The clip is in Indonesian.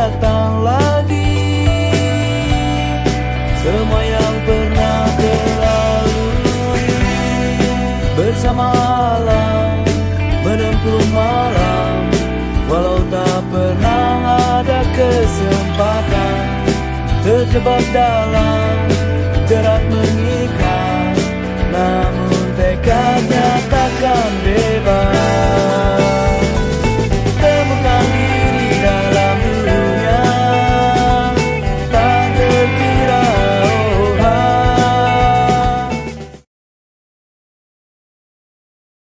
datang lagi. Semua yang pernah terlalui bersama alam, menempuh malam, walau tak pernah ada kesempatan, terjebak dalam jerat